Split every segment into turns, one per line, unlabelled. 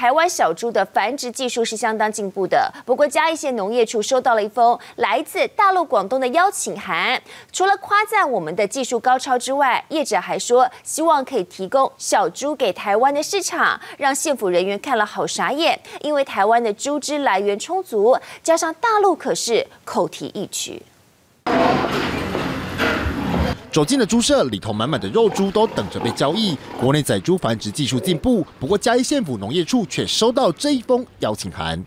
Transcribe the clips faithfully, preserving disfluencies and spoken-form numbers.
台湾小猪的繁殖技术是相当进步的。不过嘉义县农业处收到了一封来自大陆广东的邀请函，除了夸赞我们的技术高超之外，业者还说希望可以提供小猪给台湾的市场，让县府人员看了好傻眼，因为台湾的猪只来源充足，加上大陆可是口蹄疫区。
走进了猪舍，里头满满的肉猪都等着被交易。国内仔猪繁殖技术进步，不过嘉义县府农业处却收到这一封邀请函。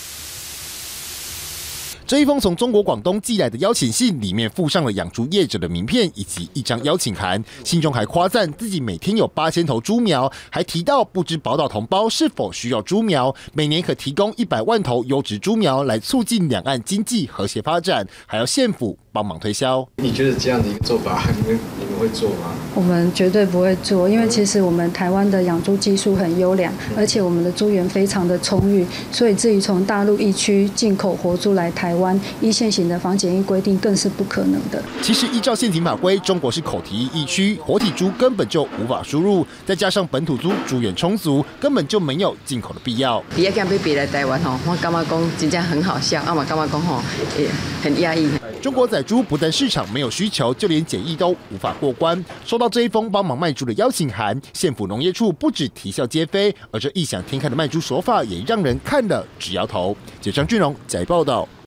这一封从中国广东寄来的邀请信，里面附上了养猪业者的名片以及一张邀请函。信中还夸赞自己每天有八千头猪苗，还提到不知宝岛同胞是否需要猪苗，每年可提供一百万头优质猪苗来促进两岸经济和谐发展，还要县府帮忙推销。
你觉得这样的一个做法，你们你们会做吗？
我们绝对不会做，因为其实我们台湾的养猪技术很优良，而且我们的猪源非常的充裕，所以至于从大陆疫区进口活猪来台湾。 依现行的防检疫规定，更是不可能的。
其实依照现行法规，中国是口蹄疫疫区，活体猪根本就无法输入，再加上本土猪猪源充足，根本就没有进口的必要。
比较敢被别来台湾吼，我感觉讲真正很好笑，啊嘛感觉讲吼，也很压抑。
中国仔猪不但市场没有需求，就连检疫都无法过关。收到这一封帮忙卖猪的邀请函，县府农业处不止啼笑皆非，而这异想天开的卖猪手法也让人看了直摇头。记者张俊荣在报道。